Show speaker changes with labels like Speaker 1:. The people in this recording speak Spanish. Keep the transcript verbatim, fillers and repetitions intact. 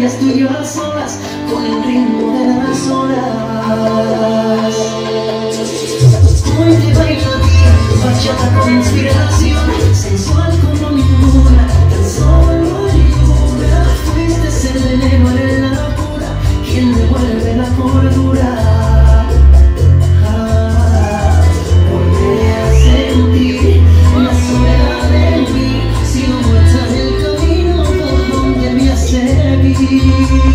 Speaker 1: eres tú y yo a solas, con el ritmo de las horas. Hoy te bailo a ti, bachata con inspiración, sensual como ninguna, tan solo lluvia. Fuiste el veneno en la locura, quien devuelve la cordura. Ah, volveré a sentir la soledad en mí, si no muestras el camino por donde me has seguido.